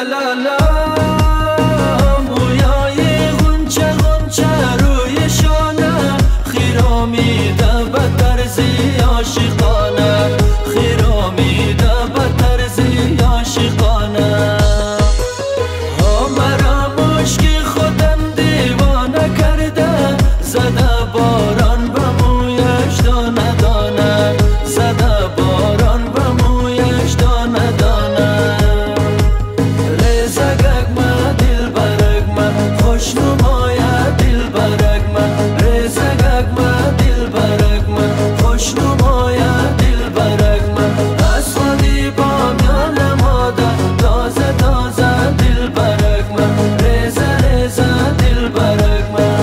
لالا مویای غنچه غنچه روی شانه خیرامیده به طرزی عاشقانه خیرامیده به طرزی عاشقانه مرا مشکی خودم دیوانه کرده زده باران به مویش دانه دانه زده باران به مویش دانه دانه ریزگک ما دل برگ ما خوش نمایه دل برگ ما ریزگک ما دل برگ ما خوش نمایه دل برگ ما اسفادی بامیان ماده تازه تازه دل برگ ما ریزه ریزه دل برگ ما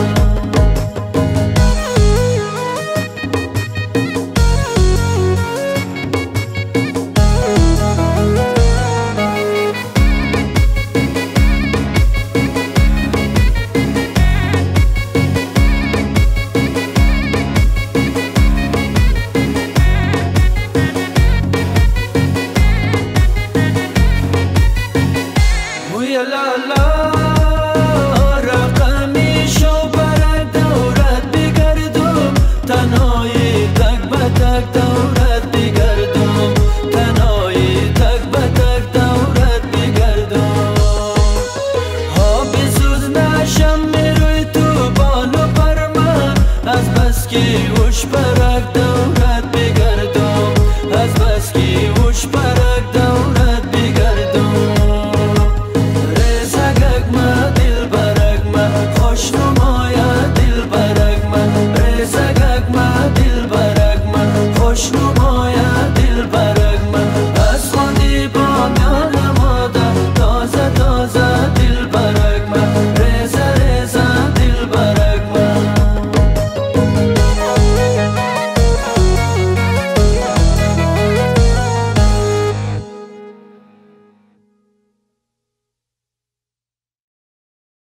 la la